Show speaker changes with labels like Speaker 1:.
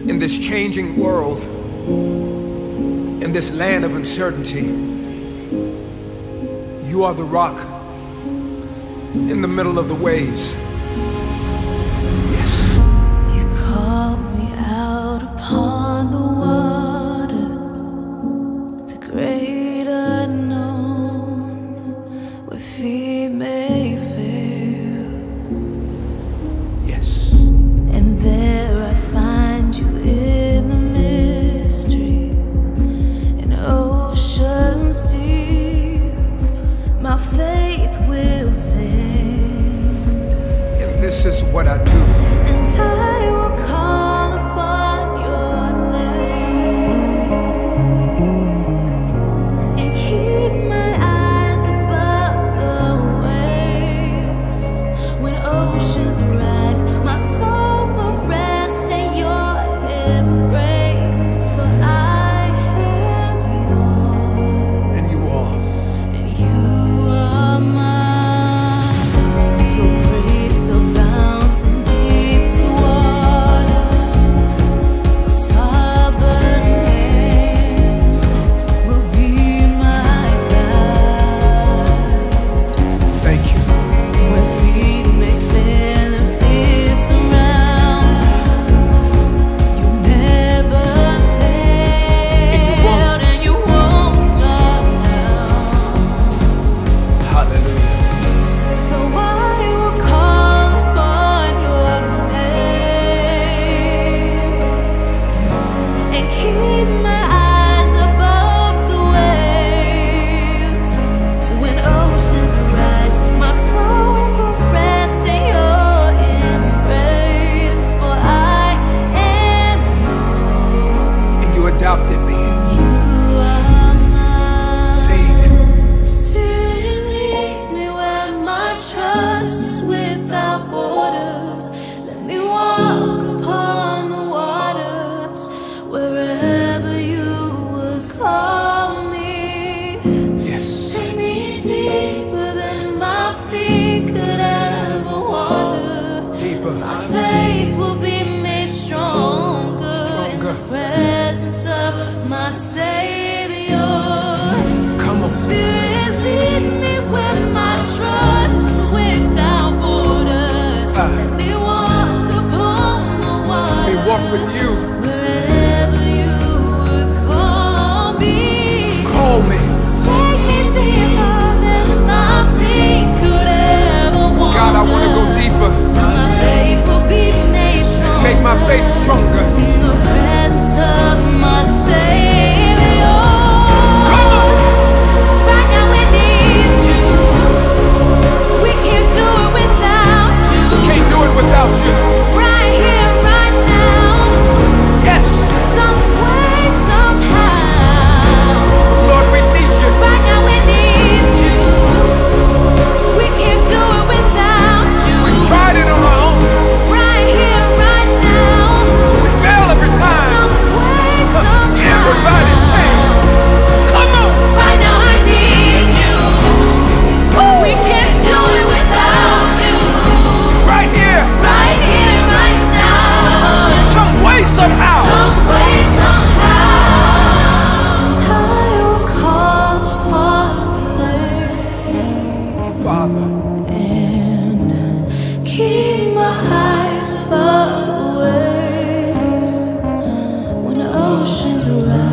Speaker 1: In this changing world, in this land of uncertainty, you are the rock in the middle of the waves. Yes.
Speaker 2: You called me out upon the water, the great unknown, where feet may fail.
Speaker 1: Yes.
Speaker 2: And there I find you in the mystery, in oceans deep. My faith will stand.
Speaker 1: And this is what I do.
Speaker 2: And I will call upon your name and keep my eyes above the waves. When oceans rise, my soul will rest in your embrace. For I am yours,
Speaker 1: And you are.
Speaker 2: and you are mine. Your grace abounds in deepest waters. A sovereign hand will be my guide.
Speaker 1: Thank you.
Speaker 2: Where feet may fail and fear surrounds me, you never failed, and you won't stop now.
Speaker 1: Hallelujah.
Speaker 2: So I will call upon your name and keep my eyes above the waves. When oceans rise, my soul will rest in your embrace. For I am yours,
Speaker 1: And you adopted me.
Speaker 2: you are mine.
Speaker 1: Saved me.
Speaker 2: Spirit, lead me where my trust is without borders. Let me walk upon the waters, wherever you would call me.
Speaker 1: Yes.
Speaker 2: Take me deeper than my feet could ever wander.
Speaker 1: Deeper.
Speaker 2: My faith will be made stronger in
Speaker 1: Stronger.
Speaker 2: the presence of my Savior.
Speaker 1: Come on.
Speaker 2: Spirit, lead me where my trust is without borders.
Speaker 1: Ah.
Speaker 2: Let me walk upon the water.
Speaker 1: Let me walk with you.
Speaker 2: Wherever you would call me.
Speaker 1: Call me.
Speaker 2: Take me deeper than my feet could ever wander.
Speaker 1: God, I want to go deeper.
Speaker 2: My faith will be made strong.
Speaker 1: Make my faith stronger.
Speaker 2: In the presence of my Savior.
Speaker 1: Come on.
Speaker 2: Right now we need you. We can't do it without you.
Speaker 1: Can't do it without you.
Speaker 2: Right here, right now.
Speaker 1: Yes.
Speaker 2: Some way, somehow.
Speaker 1: Lord, we need you.
Speaker 2: Right now we need you. We can't do it without you.
Speaker 1: We've tried it on our own.
Speaker 2: Right here, right now.
Speaker 1: We fail every time.
Speaker 2: Some way, somehow.
Speaker 1: Everybody sing. Come on.
Speaker 2: Right now I need you. We can't do it without you.
Speaker 1: Right here.
Speaker 2: Right here, right now.
Speaker 1: Some way, somehow.
Speaker 2: Some way, somehow. And I will call upon your name
Speaker 1: Father.
Speaker 2: and keep my eyes above the waves. When oceans rise,